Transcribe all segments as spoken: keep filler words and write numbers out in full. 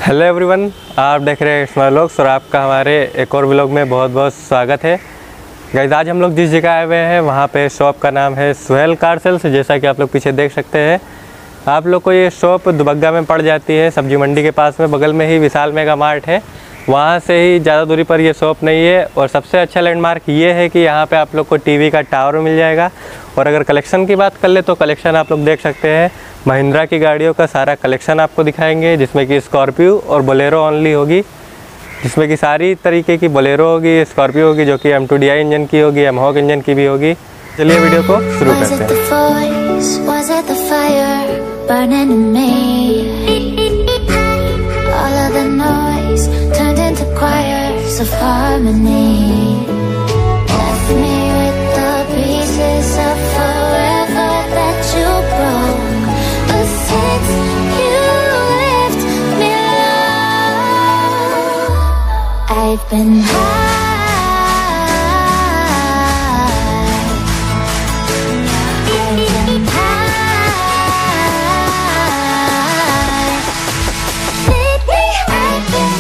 Hello everyone, आप देख रहे हैं स्मार्ट व्लॉग्स और आपका हमारे एक और व्लॉग में बहुत बहुत स्वागत है। गाइस, आज हम लोग जिस जगह आए हुए हैं वहाँ पे शॉप का नाम है सुहेल कार सेल्स। जैसा कि आप लोग पीछे देख सकते हैं, आप लोग को ये शॉप दुबग्गा में पड़ जाती है, सब्जी मंडी के पास में। बगल में ही विशाल मेगा मार्ट है, वहाँ से ही ज़्यादा दूरी पर ये शॉप नहीं है। और सबसे अच्छा लैंडमार्क ये है कि यहाँ पे आप लोग को टीवी का टावर मिल जाएगा। और अगर कलेक्शन की बात कर ले तो कलेक्शन आप लोग देख सकते हैं, महिंद्रा की गाड़ियों का सारा कलेक्शन आपको दिखाएंगे, जिसमें कि स्कॉर्पियो और बोलेरो ओनली होगी। जिसमें कि सारी तरीके की बोलेरो होगी, स्कॉर्पियो होगी जो कि M two D I engine की होगी, एमहॉक इंजन की भी होगी। चलिए वीडियो को शुरू करते हैं। I've been high, I've been high, lately I've been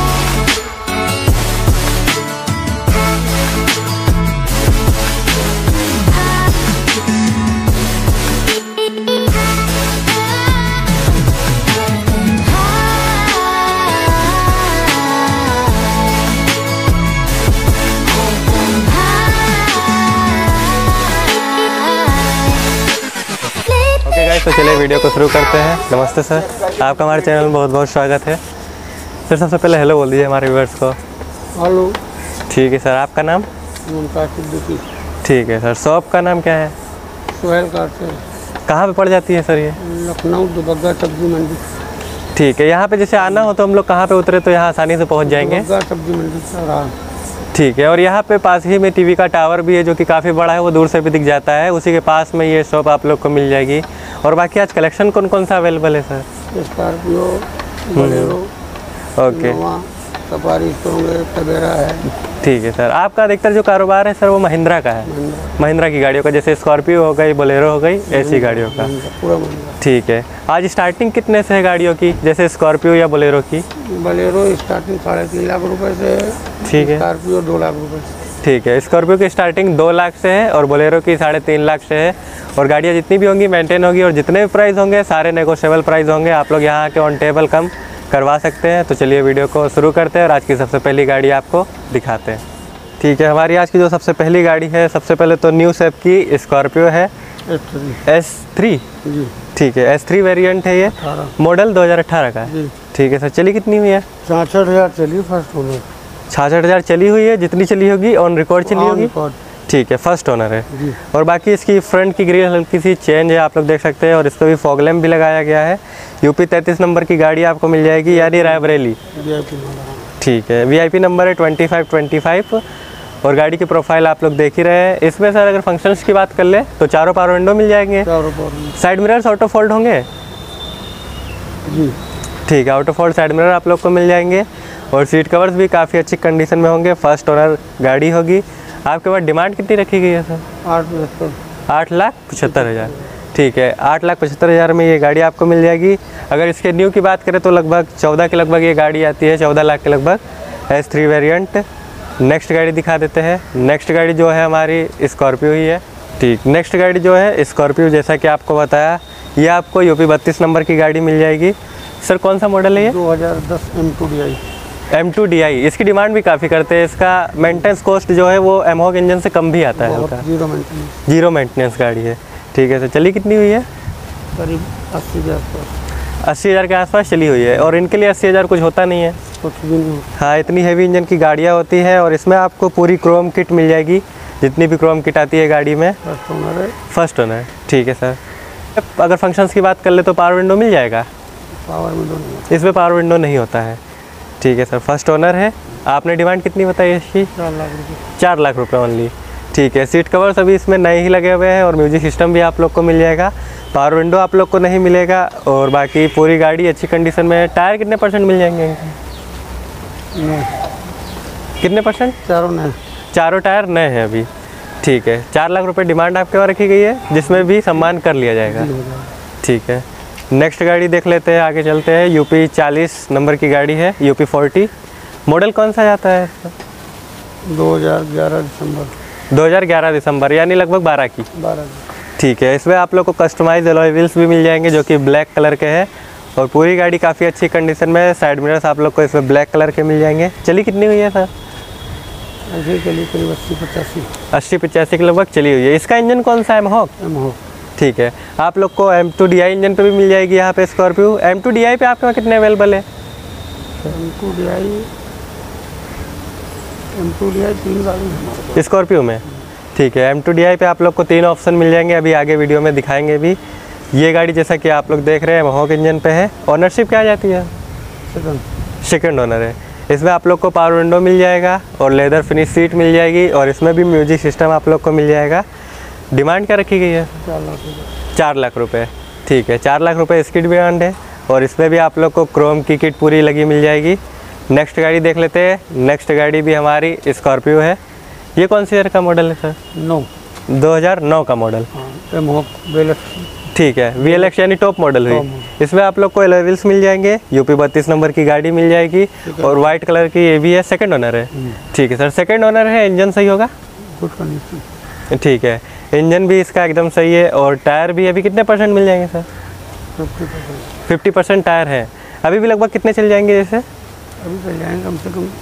तो चलिए वीडियो को शुरू करते हैं। नमस्ते सर, आपका हमारे चैनल में बहुत बहुत स्वागत है। सर सबसे पहले हेलो बोल दीजिए हमारे व्यूअर्स को। हेलो। ठीक है सर, आपका नाम? सिद्दीकी। ठीक है सर, शॉप का नाम क्या है? Suhel car sales. कहाँ पे पड़ जाती है सर ये? लखनऊ दुबग्गा सब्जी मंडी। ठीक है, यहाँ पे जैसे आना हो तो हम लोग कहाँ पे उतरे तो यहाँ आसानी से पहुँच जाएंगे? दुबग्गा सब्जी मंडी चौराहा। ठीक है, और यहाँ पे पास ही में टीवी का टावर भी है जो कि काफ़ी बड़ा है, वो दूर से भी दिख जाता है। उसी के पास में ये शॉप आप लोग को मिल जाएगी। और बाकी आज कलेक्शन कौन कौन सा अवेलेबल है sir? Scorpio, Bolero, okay, Safari Tavera है। ठीक है सर, आपका अधिकतर जो कारोबार है सर वो महिंद्रा का है? महिंद्रा की गाड़ियों का, जैसे स्कॉर्पियो हो गई, बोलेरो हो गई, ऐसी गाड़ियों का पूरा। ठीक है, आज स्टार्टिंग कितने से है गाड़ियों की, जैसे स्कॉर्पियो या बोलेरो की? बोलेरो स्टार्टिंग साढ़े तीन लाख रुपए से है। ठीक है। स्कॉर्पियो दो लाख रुपए से। ठीक है, स्कॉर्पियो की स्टार्टिंग दो लाख से है और बोलेरो की साढ़े तीन लाख से है। और गाड़ियाँ जितनी भी होंगी मेंटेन होगी और जितने भी प्राइस होंगे सारे नेगोशिएबल प्राइस होंगे। आप लोग यहाँ के ऑन टेबल कम करवा सकते हैं। तो चलिए वीडियो को शुरू करते हैं और आज की सबसे पहली गाड़ी आपको दिखाते हैं। ठीक है, हमारी आज की जो सबसे पहली गाड़ी है, सबसे पहले तो न्यू शेप की स्कॉर्पियो है, एस थ्री। ठीक है, एस थ्री वेरियंट है ये, मॉडल दो हज़ार अठारह का है। ठीक है सर, चली कितनी हुई है? छियासठ हज़ार चली फर्स्ट ओनर। छियासठ हज़ार चली हुई है, जितनी चली होगी ऑन रिकॉर्ड चली होगी। ठीक है, फर्स्ट ओनर है। और बाकी इसकी फ्रंट की ग्रिल हल्की सी चेंज है, आप लोग देख सकते हैं। और इस पर भी फॉग लैम्प भी लगाया गया है। यूपी तैंतीस नंबर की गाड़ी आपको मिल जाएगी, यानी रायबरेली। ठीक है, वीआईपी नंबर है ट्वेंटी फाइव ट्वेंटी फाइव। और गाड़ी की प्रोफाइल आप लोग देख ही रहे हैं। इसमें सर अगर फंक्शंस की बात कर ले तो चारों पावर विंडो मिल जाएंगे, साइड मिरर्स ऑटो फोल्ड होंगे। जी ठीक है, ऑटो फोल्ड साइड मिरर आप लोग को मिल जाएंगे। और सीट कवर्स भी काफ़ी अच्छी कंडीशन में होंगे। फर्स्ट ओनर गाड़ी होगी। आपके पास डिमांड कितनी रखी गई है सर? आठ पचहत्तर आठ लाख पचहत्तर हज़ार। ठीक है, आठ लाख पचहत्तर हज़ार में ये गाड़ी आपको मिल जाएगी। अगर इसके न्यू की बात करें तो लगभग चौदह के लगभग ये गाड़ी आती है, चौदह लाख के लगभग, एस थ्री वेरियंट। नेक्स्ट गाड़ी दिखा देते हैं। नेक्स्ट गाड़ी जो है हमारी स्कॉर्पियो ही है। ठीक, नेक्स्ट गाड़ी जो है स्कॉर्पियो, जैसा कि आपको बताया, ये आपको यूपी बत्तीस नंबर की गाड़ी मिल जाएगी। सर कौन सा मॉडल है ये? दो हज़ार दस M two D I. M two D I, इसकी डिमांड भी काफ़ी करते हैं। इसका मेंटेनेंस कॉस्ट जो है वो एमहॉक इंजन से कम भी आता है, हल्का जीरो मेंटेनेंस। जीरो मेंटेनेंस गाड़ी है। ठीक है सर, चली कितनी हुई है? करीब अस्सी हज़ार अस्सी हज़ार के आसपास चली हुई है। और इनके लिए अस्सी हज़ार कुछ होता नहीं है, कुछ भी नहीं। हाँ, इतनी हैवी इंजन की गाड़ियाँ होती है। और इसमें आपको पूरी क्रोम किट मिल जाएगी, जितनी भी क्रोम किट आती है गाड़ी में। फर्स्ट ओनर है। First owner. ठीक है सर, अगर फंक्शंस की बात कर ले तो पावर विंडो मिल जाएगा? पावर विंडो नहीं, इसमें पावर विंडो नहीं होता है। ठीक है सर, फर्स्ट ओनर है। आपने डिमांड कितनी बताई इसकी? चार लाख रुपये। चार लाख रुपये ओनली। ठीक है, सीट कवर्स अभी इसमें नए ही लगे हुए हैं और म्यूजिक सिस्टम भी आप लोग को मिल जाएगा। पावर विंडो आप लोग को नहीं मिलेगा। और बाकी पूरी गाड़ी अच्छी कंडीशन में है। टायर कितने परसेंट मिल जाएंगे? कितने परसेंट? चारों नए, चारों टायर नए हैं अभी। ठीक है, चार लाख रुपए डिमांड आपके वहाँ रखी गई है, जिसमें भी सम्मान कर लिया जाएगा। ठीक है, नेक्स्ट गाड़ी देख लेते हैं, आगे चलते हैं। यूपी चालीस नंबर की गाड़ी है, यूपी फोर्टी। मॉडल कौन सा जाता है? दो हज़ार ग्यारह दिसंबर दो हज़ार ग्यारह दिसंबर, यानी लगभग बारह की। बारह। ठीक है। इसमें आप लोग को कस्टमाइज अलॉय व्हील्स भी मिल जाएंगे जो कि ब्लैक कलर के हैं, और पूरी गाड़ी काफ़ी अच्छी कंडीशन में है। साइड मिरर्स आप लोग को इसमें ब्लैक कलर के मिल जाएंगे। चली कितनी हुई है सर? ऐसे चलिए करीब अस्सी पचासी अस्सी पचासी के लगभग चली हुई है। इसका इंजन कौन सा है? एमहॉक। एम हो। ठीक है। आप लोग को M two D I engine पे भी मिल जाएगी यहाँ पे Scorpio. M two D I पे आपके वहाँ कितने अवेलेबल है? M two D I M two D I तीन गाड़ी है हमारे पास। स्कॉर्पियो में। ठीक है। एम टू डी आई पे आप लोग को तीन ऑप्शन मिल जाएंगे, अभी आगे वीडियो में दिखाएंगे भी। ये गाड़ी जैसा कि आप लोग देख रहे हैं एमहॉक इंजन पे है। ऑनरशिप क्या आ जाती है? सेकंड सेकंड ओनर है। इसमें आप लोग को पावर विंडो मिल जाएगा और लेदर फिनिश सीट मिल जाएगी, और इसमें भी म्यूजिक सिस्टम आप लोग को मिल जाएगा। डिमांड क्या रखी गई है? चार लाख रुपये। चार लाख रुपए। ठीक है। चार लाख रुपए इसकी डिमांड है, और इसमें भी आप लोग को क्रोम की किट पूरी लगी मिल जाएगी। नेक्स्ट गाड़ी देख लेते हैं। नेक्स्ट गाड़ी भी हमारी स्कॉर्पियो है। ये कौन सी ईयर का मॉडल है सर? नौ। दो हज़ार नौ का मॉडल। हाँ एम हो बेलक्स। ठीक है। वी एल एक्स यानी टॉप मॉडल हुई। इसमें आप लोग को अलॉय व्हील्स मिल जाएंगे। यूपी बत्तीस नंबर की गाड़ी मिल जाएगी, और वाइट कलर की ये भी है। सेकंड ओनर है। ठीक है सर। सेकंड ओनर है। इंजन सही होगा? Good condition. ठीक है। इंजन भी इसका एकदम सही है, और टायर भी अभी कितने परसेंट मिल जाएंगे sir? Fifty percent. Fifty percent tyre है। अभी भी लगभग कितने चल जाएंगे जैसे? अभी चल जाएंगे कम से कम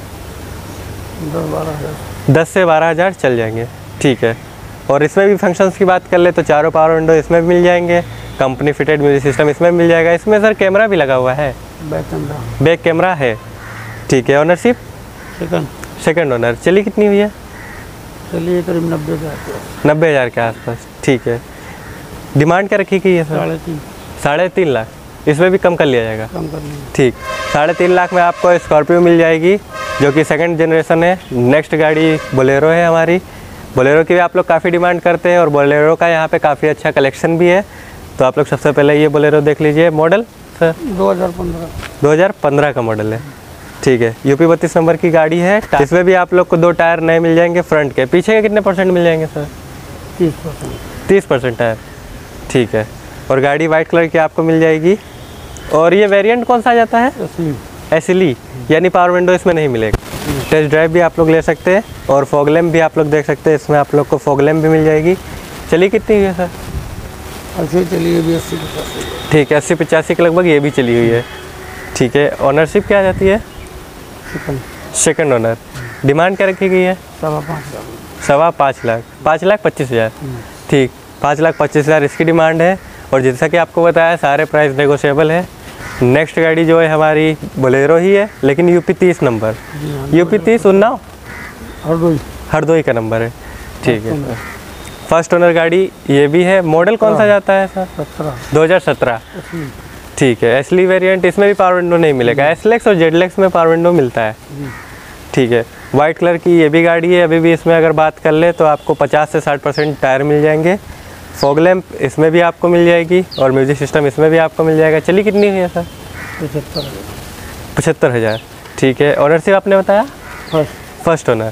दस बारह हज़ार। दस से बारह हज़ार चल जाएंगे। ठीक है। और इसमें भी फंक्शंस की बात कर ले तो चारों पावर विंडो इसमें भी मिल जाएंगे। कंपनी फिटेड म्यूजिक सिस्टम इसमें मिल जाएगा। इसमें सर कैमरा भी लगा हुआ है, बैक कैमरा। बैक कैमरा है। ठीक है। Ownership second. Second owner. चली कितनी हुई है? चलिए करीब नब्बे हज़ार के आसपास। नब्बे हज़ार के आसपास। ठीक है। डिमांड क्या रखी गई है सर? साढ़े तीन। साढ़े तीन लाख। इसमें भी कम कर लिया जाएगा। कम कर लेंगे। ठीक। साढ़े तीन लाख में आपको स्कॉर्पियो मिल जाएगी, जो कि सेकंड जनरेशन है। नेक्स्ट गाड़ी बोलेरो है हमारी। बोलेरो की भी आप लोग काफ़ी डिमांड करते हैं, और बोलेरो का यहाँ पे काफ़ी अच्छा कलेक्शन भी है। तो आप लोग सबसे पहले ये बोलेरो देख लीजिए। Model sir? दो हज़ार पंद्रह। दो हज़ार पंद्रह का मॉडल है। ठीक है। यूपी बत्तीस नंबर की गाड़ी है। इसमें भी आप लोग को दो टायर नए मिल जाएंगे फ्रंट के। पीछे के कितने परसेंट मिल जाएंगे सर? तीस परसेंट। तीस परसेंट टायर। ठीक है। और गाड़ी वाइट कलर की आपको मिल जाएगी। और ये वेरिएंट कौन सा आ जाता है? अस्सी। एसली, यानी पावर विंडो इसमें नहीं मिलेगा। टेस्ट ड्राइव भी आप लोग ले सकते हैं, और फॉग लैम्प भी आप लोग देख सकते हैं। इसमें आप लोग को फॉग लैम्प भी मिल जाएगी। चलिए कितनी हुई है सर? अच्छी चलिए भी अस्सी पचासी। ठीक है। अस्सी पचासी के लगभग ये भी चली हुई है। ठीक है। ऑनरशिप क्या आ जाती है? सेकंड। Second owner. डिमांड क्या रखी गई है? सवा पाँच हज़ार। सवा पाँच लाख। पाँच लाख पच्चीस हज़ार। ठीक। पाँच लाख पच्चीस हज़ार इसकी डिमांड है, और जैसा कि आपको बताया सारे प्राइस नेगोशिएबल है। नेक्स्ट गाड़ी जो है हमारी बोलेरो ही है, लेकिन यूपी तीस नंबर। यूपी तीस उन्नाव हरदोई। हरदोई का नंबर है। ठीक है। फर्स्ट ओनर गाड़ी ये भी है। मॉडल कौन सा जाता है सर? सत्रह। दो हज़ार सत्रह। ठीक है। एसली वेरिएंट। इसमें भी पावर विंडो नहीं मिलेगा। एसलेक्स और जेडलेक्स में पावर विंडो मिलता है। ठीक है। वाइट कलर की ये भी गाड़ी है। अभी भी इसमें अगर बात कर ले तो आपको पचास से साठ परसेंट टायर मिल जाएंगे। फॉग लैम्प इसमें भी आपको मिल जाएगी, और म्यूजिक सिस्टम इसमें भी आपको मिल जाएगा। चलिए कितनी हुई है सर? पचहत्तर हज़ार। पचहत्तर हज़ार। ठीक है। ऑनरशिप आपने बताया? फर्स्ट। First owner.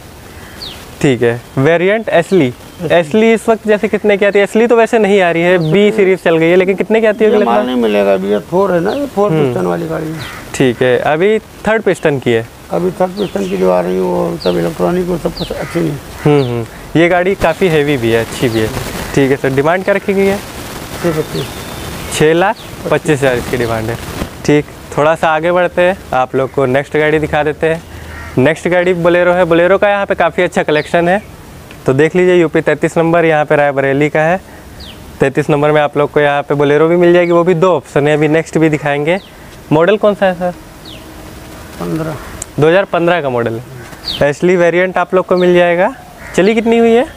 ठीक है। वेरिएंट एसली। एसली इस वक्त जैसे कितने की आती है? एसली तो वैसे नहीं आ रही है, बी सीरीज चल गई है, लेकिन कितने की आती ये है? माल नहीं मिलेगा अभी। ये फोर है ना, ये फोर पिस्टन वाली गाड़ी है। ठीक है। अभी थर्ड पिस्टन की है। अभी थर्ड पिस्टन की जो आ रही है वो सब इलेक्ट्रॉनिक और सब कुछ अच्छी नहीं। हम्म हम्म ये गाड़ी काफ़ी हैवी भी है, अच्छी भी है। ठीक है सर। डिमांड क्या रखी गई है? छः पच्चीस। छः लाख पच्चीस हज़ार इसकी डिमांड है। ठीक। थोड़ा सा आगे बढ़ते हैं, आप लोग को नेक्स्ट गाड़ी दिखा देते हैं। नेक्स्ट गाड़ी बोलेरो है। बोलेरो का यहाँ पे काफ़ी अच्छा कलेक्शन है, तो देख लीजिए। यूपी तैंतीस नंबर यहाँ पे रायबरेली का है। तैंतीस नंबर में आप लोग को यहाँ पे बोलेरो भी मिल जाएगी, वो भी दो ऑप्शन है। अभी नेक्स्ट भी दिखाएंगे। मॉडल कौन सा है सर? पंद्रह। दो हज़ार पंद्रह का मॉडल है। एसली वेरिएंट आप लोग को मिल जाएगा। चली कितनी हुई है?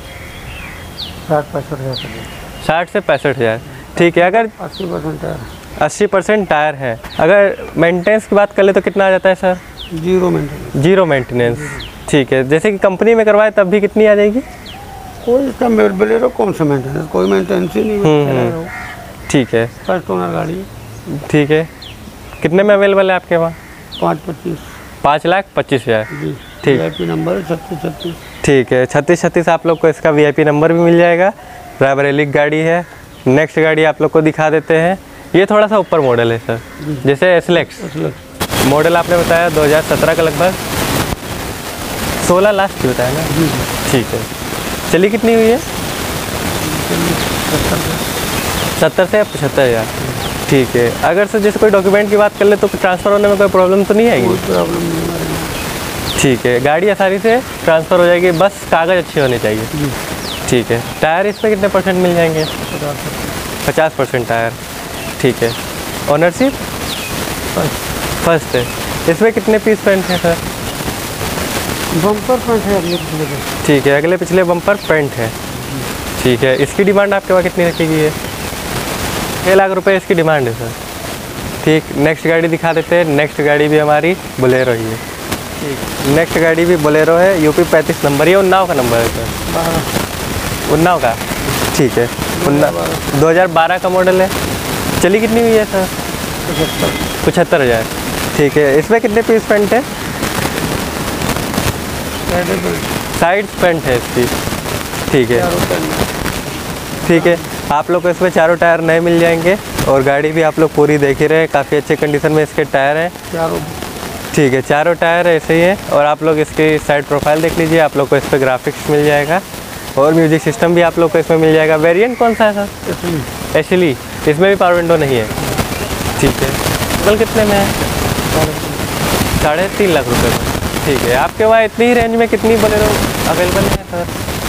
साठ पैंसठ हज़ार। साठ से पैंसठ हज़ार। ठीक है। अगर अस्सी परसेंट टायर। अस्सी परसेंट टायर है। अगर मेंटेनेंस की बात कर ले तो कितना आ जाता है sir? Zero maintenance. Zero maintenance. ठीक है। जैसे कि कंपनी में करवाए तब भी कितनी आ जाएगी? कोई इसका बोलेरो कौन सा मेंटेनेंस? कोई मेंटेनेंस ही नहीं। ठीक है। फर्स्ट ओनर गाड़ी। ठीक है। कितने में अवेलेबल है आपके वहाँ? पाँच पच्चीस। पाँच लाख पच्चीस हज़ार। जी। ठीक। वी आई पी नंबर छत्तीस छत्तीस। ठीक है। छत्तीस छत्तीस आप लोग को इसका वीआईपी नंबर भी मिल जाएगा। रायबरेली गाड़ी है। नेक्स्ट गाड़ी आप लोग को दिखा देते हैं। ये थोड़ा सा ऊपर मॉडल है सर, जैसे एसलेक्स मॉडल आपने बताया दो हज़ार सत्रह का लगभग सोलह लास्ट की बताया ना। ठीक है, चलिए कितनी हुई है? सत्तर से या पचहत्तर हज़ार। ठीक है, अगर सर जैसे कोई डॉक्यूमेंट की बात कर ले तो ट्रांसफ़र होने में कोई प्रॉब्लम तो नहीं आएगी? कोई प्रॉब्लम नहीं हमारे। ठीक है, गाड़ी आसानी से ट्रांसफ़र हो जाएगी, बस कागज़ अच्छे होने चाहिए। ठीक है, टायर इसमें कितने परसेंट मिल जाएंगे? पचास परसेंट टायर। ठीक है, ओनरशिप फर्स्ट है। इसमें कितने पीस पेंट हैं सर? बम्पर पेंट है अगले पिछले पे। ठीक है, अगले पिछले बम्पर पेंट है। ठीक है, इसकी डिमांड आपके पास कितनी रखी गई है? छः लाख रुपए इसकी डिमांड है सर। ठीक, नेक्स्ट गाड़ी दिखा देते हैं। नेक्स्ट गाड़ी भी हमारी बोलेरो ही है। ठीक, नेक्स्ट गाड़ी भी बोलेरो है, यूपी पैंतीस नंबर, ये उन्नाव का नंबर है सर। बारह उन्नाव का। ठीक है, उन्नाव दो हज़ार बारह का मॉडल है। चली कितनी हुई है सर? पचहत्तर पचहत्तर हज़ार। ठीक है, इसमें कितने पीस पेंट है? साइड पेंट है इसकी। ठीक है, ठीक है, आप लोग को इसमें चारों टायर नए मिल जाएंगे और गाड़ी भी आप लोग पूरी देख ही रहे हैं, काफ़ी अच्छे कंडीशन में इसके टायर हैं। चारों ठीक है, चारों टायर ऐसे ही हैं और आप लोग इसकी साइड प्रोफाइल देख लीजिए, आप लोग को इस पर ग्राफिक्स मिल जाएगा और म्यूजिक सिस्टम भी आप लोग को इसमें मिल जाएगा। वेरिएंट कौन सा है सर? एक्चुअली इसमें भी पावर विंडो नहीं है। ठीक है, कल कितने में है? साढ़े तीन लाख रुपये में। ठीक है, आपके वहाँ इतनी ही रेंज में कितनी बोलेरो अवेलेबल है सर?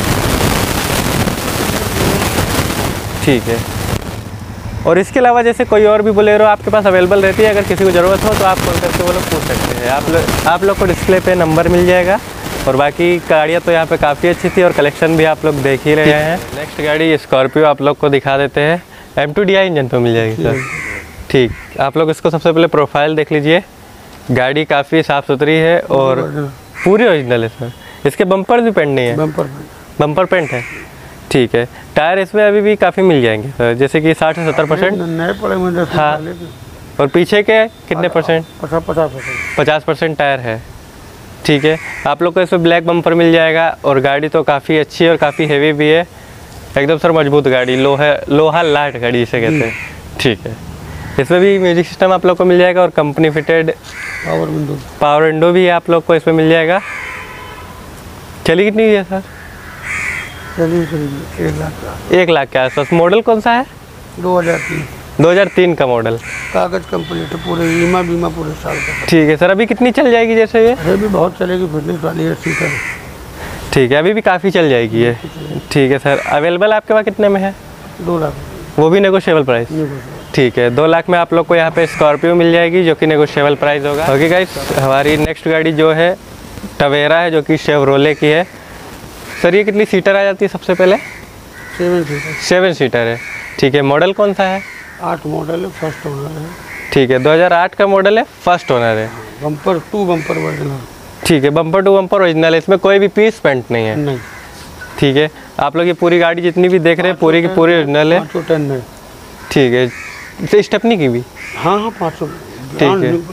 ठीक है, और इसके अलावा जैसे कोई और भी बोलेरो आपके पास अवेलेबल रहती है, अगर किसी को ज़रूरत हो तो आप कॉल करके वो लोग पूछ सकते हैं। आप लोग आप लोग को डिस्प्ले पे नंबर मिल जाएगा और बाकी गाड़ियाँ तो यहाँ पे काफ़ी अच्छी थी और कलेक्शन भी आप लोग देख ही रहे हैं। नेक्स्ट गाड़ी स्कॉर्पियो आप लोग को दिखा देते हैं। M two D I engine पे मिल जाएगी सर। ठीक, आप लोग इसको सबसे पहले प्रोफाइल देख लीजिए, गाड़ी काफ़ी साफ़ सुथरी है और पूरी ओरिजिनल है सर। इसके बम्पर भी पेंट नहीं है? बम्पर बम्पर पेंट है। ठीक है, टायर इसमें अभी भी काफ़ी मिल जाएंगे सर, जैसे कि साठ से सत्तर परसेंट। नए पड़े मुझे। हाँ, और पीछे के कितने परसेंट? पचास पचास परसेंट पचास परसेंट टायर है। ठीक है, आप लोग को इसमें ब्लैक बम्पर मिल जाएगा और गाड़ी तो काफ़ी अच्छी है और काफ़ी हेवी भी है, एकदम सर मजबूत गाड़ी, लोहा लोहा लाट गाड़ी जिसे कहते हैं। ठीक है, इसमें भी म्यूजिक सिस्टम आप लोग को मिल जाएगा और company fitted power window power window भी आप लोग को इसमें मिल जाएगा। चलिए कितनी हुई है सर? चलिए चलिए एक लाख का। एक लाख के आसपास। मॉडल कौन सा है? दो हज़ार तीन दो हज़ार तीन का मॉडल। कागज कंप्लीट है, पूरे बीमा बीमा पूरे साल का। ठीक है सर, अभी कितनी चल जाएगी जैसे ये? अरे भी बहुत चलेगी, फिटनेस वाली है सीटर। ठीक है, अभी भी काफ़ी चल जाएगी ये। ठीक है सर, अवेलेबल आपके पास कितने में है? दो लाख वो भी नेगोशिएबल प्राइस? ठीक है, दो लाख में आप लोग को यहाँ पे स्कॉर्पियो मिल जाएगी जो कि नेगोशिएबल प्राइस होगा। ओके गाइस, हमारी नेक्स्ट गाड़ी जो है टवेरा है जो कि शेवरोले की है। सर ये कितनी सीटर आ जाती है सबसे पहले? सेवन सीटर सेवन सीटर है। ठीक है, मॉडल कौन सा है? आठ मॉडल है, फर्स्ट ओनर है। ठीक है, दो हज़ार आठ का मॉडल है, फर्स्ट ओनर है। Bumper to bumper original. ठीक है, बम्पर टू बम्पर ओरिजिनल है, इसमें कोई भी पीस पेंट नहीं है। नहीं। ठीक है, आप लोग ये पूरी गाड़ी जितनी भी देख रहे हैं पूरी की पूरी ओरिजिनल है। पाँचों टेन है। ठीक है, इसे स्टेपनी की भी? हाँ हाँ पाँचों। ठीक है,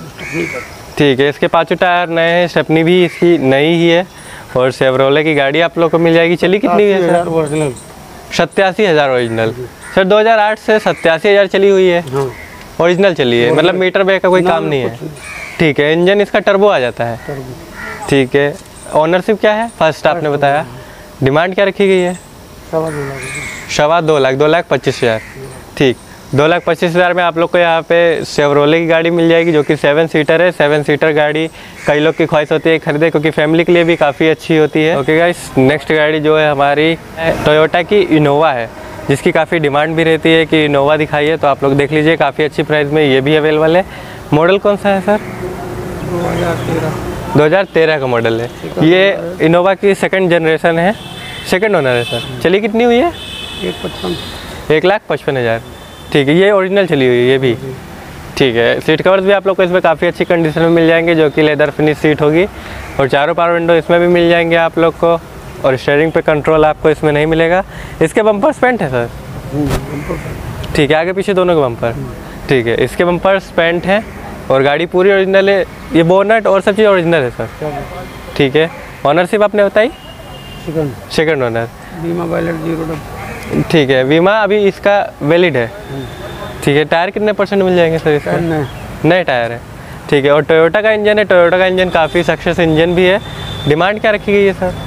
ठीक है, इसके पाँचों टायर नए हैं, स्टेपनी भी इसकी नई ही है और शेवरोले की गाड़ी आप लोग को मिल जाएगी। चली कितनी है सर? ओरिजिनल सत्तासी हज़ार ओरिजिनल। सर दो हज़ार आठ से सत्तासी हज़ार चली हुई है, हाँ ओरिजिनल चली है, मतलब मीटर बैग का कोई काम नहीं है। ठीक है, इंजन इसका टर्बो आ जाता है। ठीक है, ओनरशिप क्या है? फर्स्ट आपने बताया। डिमांड क्या रखी गई है? सवा दो लाख। सवा दो लाख, दो लाख पच्चीस हज़ार। ठीक, दो लाख पच्चीस हज़ार में आप लोग को यहाँ पे शेवरोले की गाड़ी मिल जाएगी जो कि सेवन सीटर है। सेवन सीटर गाड़ी कई लोग की ख्वाहिश होती है खरीदे क्योंकि फैमिली के लिए भी काफ़ी अच्छी होती है। ओके गाइस, नेक्स्ट गाड़ी जो है हमारी टोयोटा की इनोवा है जिसकी काफ़ी डिमांड भी रहती है कि इनोवा दिखाइए, तो आप लोग देख लीजिए काफ़ी अच्छी प्राइस में ये भी अवेलेबल है। मॉडल कौन सा है सर? दो हज़ार तेरह दो हज़ार तेरह का मॉडल है। ये इनोवा की सेकंड जनरेशन है, सेकंड ओनर है सर। चलिए कितनी हुई है? एक पचपन एक लाख पचपन हज़ार। ठीक है, ये ओरिजिनल चली हुई है ये भी। ठीक है, सीट कवर्स भी आप लोग को इसमें काफ़ी अच्छी कंडीशन में मिल जाएंगे जो कि लेदर फिनिश सीट होगी और चारों पावर विंडो इसमें भी मिल जाएंगे आप लोग को और स्टीयरिंग पे कंट्रोल आपको इसमें नहीं मिलेगा। इसके बम्पर पेंट है सर? ठीक है, आगे पीछे दोनों के बम्पर। ठीक है, इसके बम्पर पेंट हैं और गाड़ी पूरी ओरिजिनल है। ये बोनट और सब चीज़ ओरिजिनल है सर। ठीक है, ऑनरशिप आपने बताई? Second second owner. बीमा वैलिड जीरो। ठीक है, बीमा अभी इसका वैलिड है। ठीक है, टायर कितने परसेंट मिल जाएंगे सर इसमें? नहीं नए टायर है, ठीक है। और टोयोटा का इंजन है, टोयोटा का इंजन काफ़ी सक्सेस इंजन भी है। डिमांड क्या रखी गई है सर?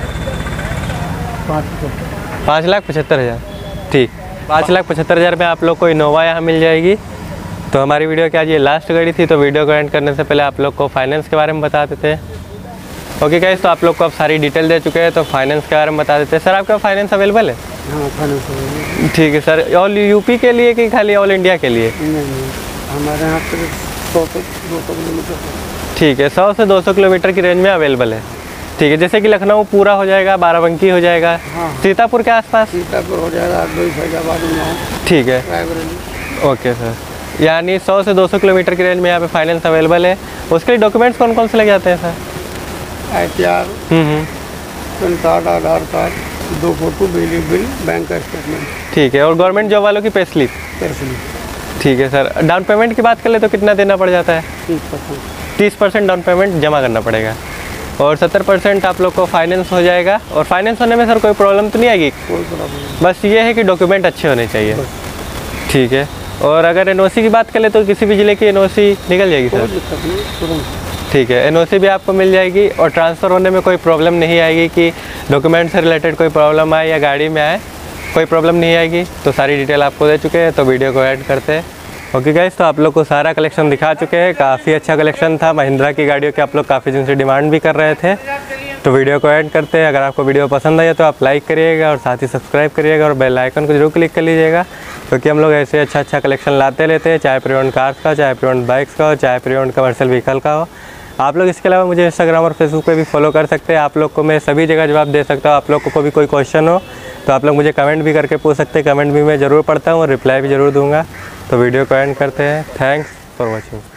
पाँच पाँच लाख पचहत्तर हज़ार, ठीक। पाँच लाख पचहत्तर हज़ार में आप लोग को इनोवा यहाँ मिल जाएगी। तो हमारी वीडियो की आज ये लास्ट गाड़ी थी, तो वीडियो को एंड करने से पहले आप लोग को फाइनेंस के बारे में बता देते हैं। ओके गाइस, तो आप लोग को अब सारी डिटेल दे चुके हैं, तो फाइनेंस के बारे में बता देते हैं। सर आपका फाइनेंस अवेलेबल है? हाँ फाइनेंस नहीं ठीक है सर। ऑल यूपी के लिए कि खाली ऑल इंडिया के लिए? नहीं, हमारे यहाँ पर सौ से दो सौ किलोमीटर। ठीक है, सौ से दो सौ किलोमीटर की रेंज में अवेलेबल है। ठीक है, जैसे कि लखनऊ पूरा हो जाएगा, बाराबंकी हो जाएगा, हाँ। सीतापुर के आसपास? सीतापुर हो जाएगा, आठ फैजाबाद में। ठीक है, रायबरेली। Okay sir. यानी सौ से दो सौ किलोमीटर की रेंज में यहाँ पे फाइनेंस अवेलेबल है। उसके लिए डॉक्यूमेंट्स कौन कौन से लग जाते हैं सर? आई टी आर, हम्म पैन कार्ड, आधार कार्ड, दो फोटो, बिजली बिल, बैंक का स्टेटमेंट। ठीक है, और गवर्नमेंट जॉब वालों की पे स्लिप? पैसे ठीक है सर। डाउन पेमेंट की बात करें तो कितना देना पड़ जाता है? तीस परसेंट तीस परसेंट डाउन पेमेंट जमा करना पड़ेगा, और सत्तर परसेंट आप लोग को फाइनेंस हो जाएगा। और फाइनेंस होने में सर कोई प्रॉब्लम तो नहीं आएगी? कोई प्रॉब्लम नहीं। बस ये है कि डॉक्यूमेंट अच्छे होने चाहिए। ठीक है, और अगर एन ओ सी की बात करें तो किसी भी ज़िले की एन ओ सी निकल जाएगी कोई सर? दिक्कत नहीं, तुरंत। ठीक है, एन ओ सी भी आपको मिल जाएगी, और ट्रांसफ़र होने में कोई प्रॉब्लम नहीं आएगी कि डॉक्यूमेंट से रिलेटेड कोई प्रॉब्लम आए या गाड़ी में आए, कोई प्रॉब्लम नहीं आएगी। तो सारी डिटेल आपको दे चुके हैं, तो वीडियो को ऐड करते हैं। ओके गाइस, तो आप लोग को सारा कलेक्शन दिखा चुके हैं। काफ़ी अच्छा कलेक्शन था। महिंद्रा की गाड़ियों के आप लोग काफ़ी दिन से डिमांड भी कर रहे थे, तो वीडियो को ऐड करते हैं। अगर आपको वीडियो पसंद आई तो आप लाइक करिएगा, और साथ ही सब्सक्राइब करिएगा, और बेल आइकन को जरूर क्लिक कर लीजिएगा, क्योंकि हम लोग ऐसे अच्छा अच्छा कलेक्शन लाते रहते हैं, चाहे प्री ओन्ड कार्स का, चाहे प्री ओन्ड बाइक्स का हो, चाहे प्री ओन्ड कमर्शियल व्हीकल का हो। आप लोग इसके अलावा मुझे इंस्टाग्राम और फेसबुक पे भी फॉलो कर सकते हैं। आप लोग को मैं सभी जगह जवाब दे सकता हूँ। आप लोग को भी कोई क्वेश्चन हो तो आप लोग मुझे कमेंट भी करके पूछ सकते हैं। कमेंट भी मैं ज़रूर पढ़ता हूँ और रिप्लाई भी ज़रूर दूंगा। तो वीडियो को एंड करते हैं। Thanks for watching.